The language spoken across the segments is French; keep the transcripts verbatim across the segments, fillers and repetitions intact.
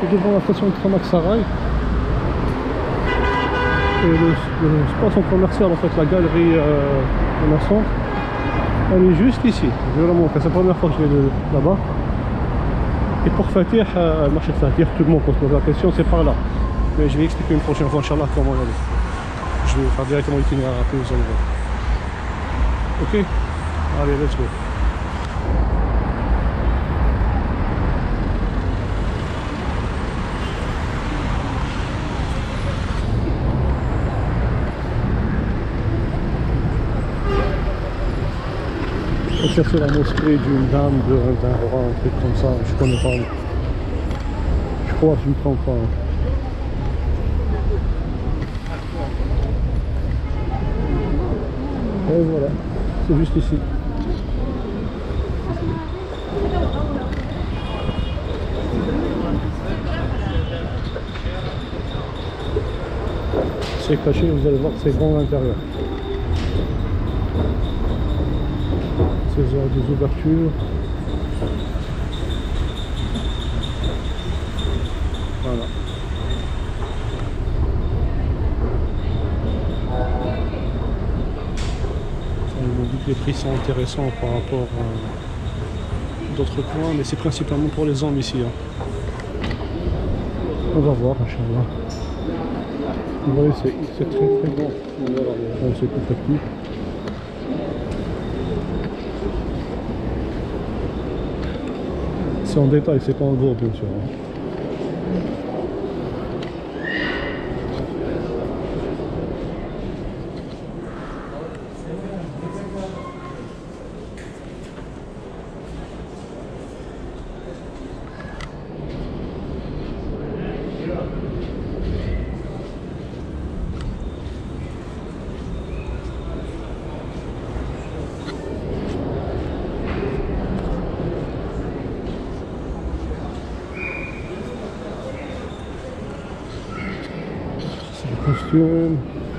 suis devant la station de Tramac Sarail. Et le, le station commercial, en fait, la galerie euh, Renaissance, elle est juste ici. Je vais la montrer, c'est la première fois que je vais là-bas. Et pour Fatih, euh, le marché de Fatih, tout le monde pose la question, c'est par là. Mais je vais expliquer une prochaine fois, Inch'Allah, comment y aller. Je vais faire directement l'itinéraire après, vous allez voir. Ok? Allez, let's go. Ça c'est la mosquée d'une dame, d'un roi, un truc comme ça, je connais pas. Je crois que je ne me trompe pas. Et voilà, c'est juste ici. C'est caché, vous allez voir que c'est grand à l'intérieur. seize heures des ouvertures. Voilà. On dit que les prix sont intéressants par rapport à d'autres coins, mais c'est principalement pour les hommes ici. Hein. On va voir, Inch'Allah. Vous voyez, c'est très très bon. C'est tout petit. C'est en détail, c'est pas en gros bien sûr. Costume.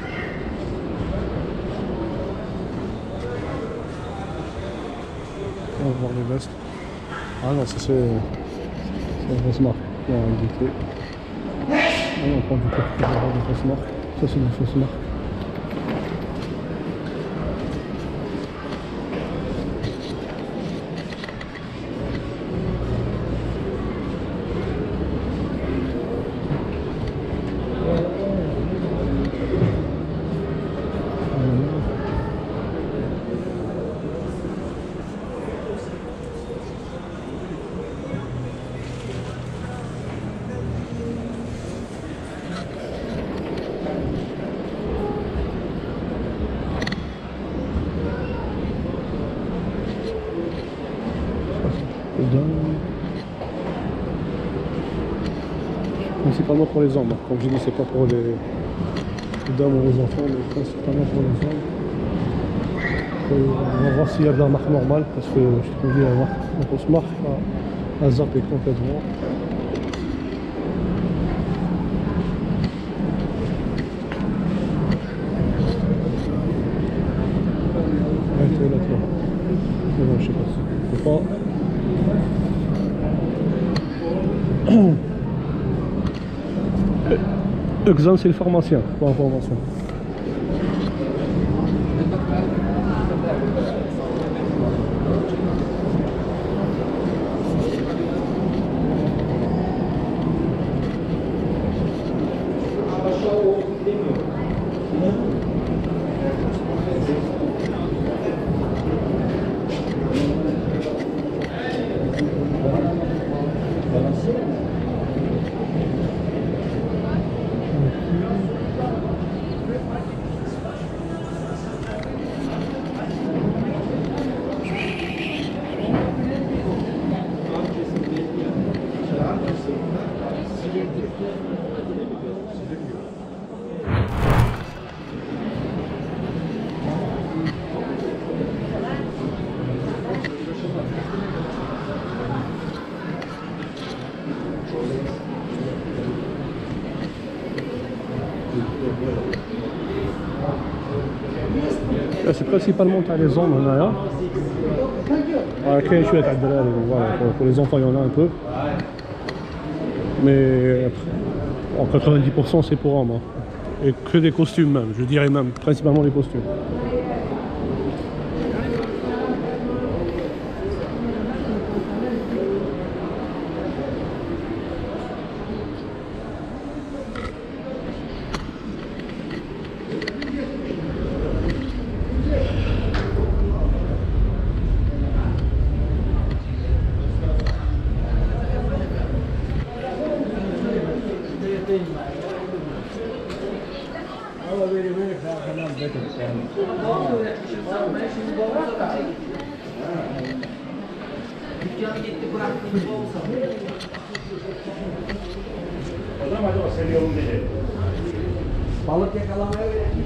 On va voir les vestes. Ah non, ça c'est une grosse marque. Il y a un guité. Ah non, on prend du coup pour avoir une fausse marque. Ça c'est une fausse marque. Principalement pour les hommes, comme je dis, c'est pas pour les, les dames ou les enfants, mais principalement pour les hommes. Et on va voir s'il y a de la marque normale, parce que je trouve la marque, la grosse marque a, a zappé complètement. Arrêtez là, toi. Mais bon, je sais pas si je peux pas. Exxon, c'est le pharmacien, pour information. C'est principalement les hommes, voilà. Voilà, pour les enfants il y en a un peu. Mais en quatre-vingt-dix pour cent c'est pour hommes. Hein. Et que des costumes même, je dirais même principalement les costumes. Balık yakalamaya verilmiş.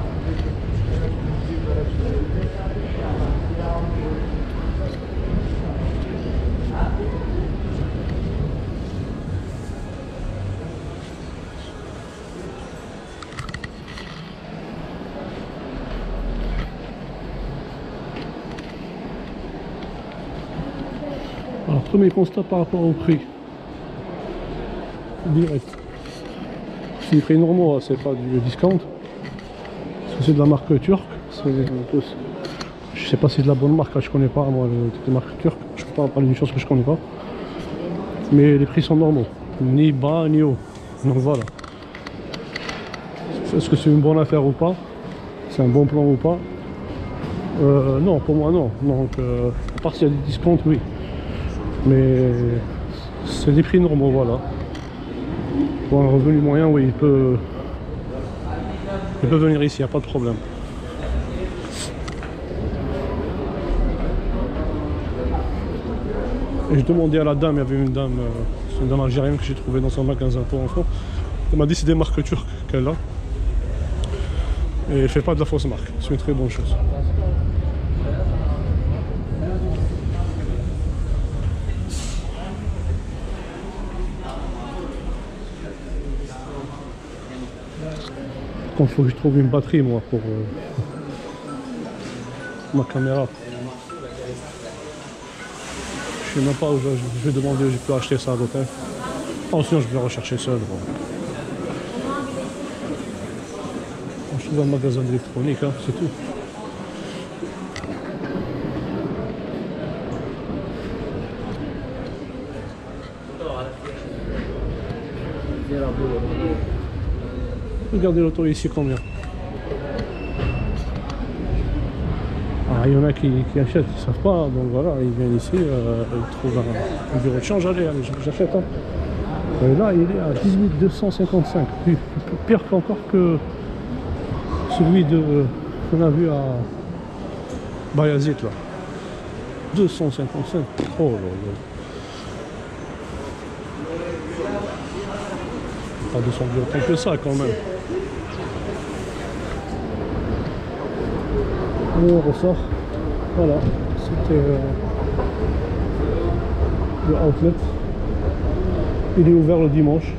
Alors, premier constat par rapport au prix. Direct. Si les prix normaux, c'est pas du discount. Parce que c'est de la marque turque. Je sais pas si c'est de la bonne marque, je connais pas moi les marques turques. Je peux pas parler d'une chose que je connais pas. Mais les prix sont normaux. Ni bas ni haut. Donc voilà. Est-ce que c'est une bonne affaire ou pas? C'est un bon plan ou pas? euh, Non, pour moi non. Donc euh, à part s'il y a des discounts, oui. Mais c'est des prix normaux, voilà. Pour un revenu moyen, oui, il peut, il peut venir ici, il n'y a pas de problème. Et je demandais à la dame, il y avait une dame, euh, c'est une dame algérienne que j'ai trouvée dans son magasin pour enfants. Elle m'a dit que c'est des marques turques qu'elle a. Et elle ne fait pas de la fausse marque, c'est une très bonne chose. Il faut que je trouve une batterie moi pour euh, ma caméra. Je sais même pas où je, je vais demander où je peux acheter ça à l'hôtel. Oh, sinon je vais rechercher seul. Bon. Je trouve un magasin d'électronique, hein, c'est tout. Regardez l'auto ici combien. Ah, il y en a qui, qui achètent, ils ne savent pas, donc voilà, ils viennent ici, euh, ils trouvent un, un bureau de change, allez, allez j'achète. Hein. Et là, il est à dix-huit deux cent cinquante-cinq, plus, plus pire encore que celui de qu'on a vu à Bayazit là. deux cent cinquante-cinq, oh là là. Pas deux cents autant que ça quand même. Et on ressort. Voilà, c'était euh, le outlet. Il est ouvert le dimanche.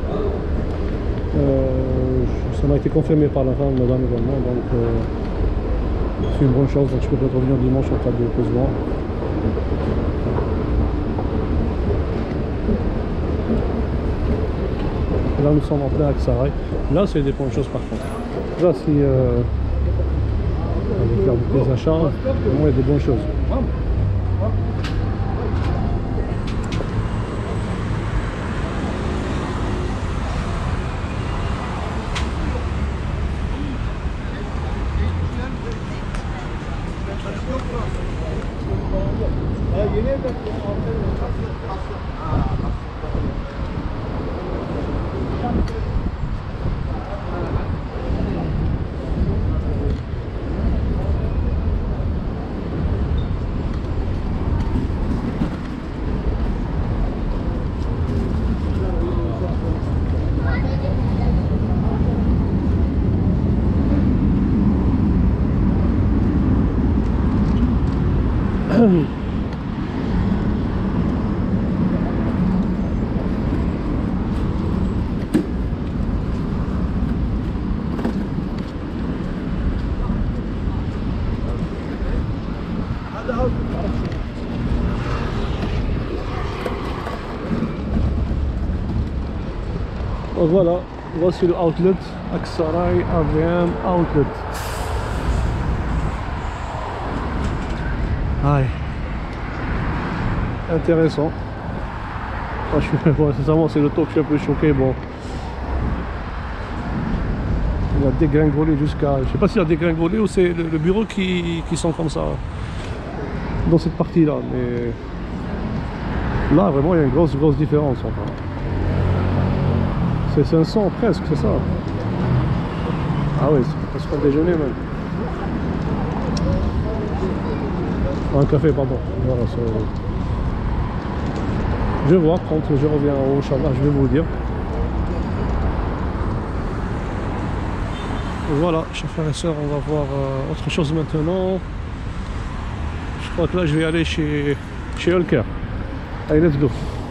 Euh, ça m'a été confirmé par la femme, madame également, donc euh, c'est une bonne chose. Donc je peux peut-être revenir dimanche en cas de besoin. Là nous sommes en plein Aksaray. Là c'est des bonnes choses par contre. Là si euh, on veut faire des achats, au moins il y a des bonnes choses. Donc voilà, voici le outlet, Aksaray A V M Outlet. Aïe. Intéressant. Moi, je suis, bon, sincèrement, c'est le taux que je suis un peu choqué. Bon, il a dégringolé jusqu'à. Je sais pas s'il a dégringolé ou c'est le, le bureau qui, qui sont comme ça dans cette partie-là. Mais là, vraiment, il y a une grosse, grosse différence. Enfin. C'est cinq cents presque, c'est ça. Ah oui, c'est presque un déjeuner même. Un café, pardon. Voilà, je vais voir quand je reviens au Inch'Allah, je vais vous dire. Voilà, chers frères et sœurs, on va voir euh, autre chose maintenant. Je crois que là, je vais aller chez, chez Holker. Allez, let's go.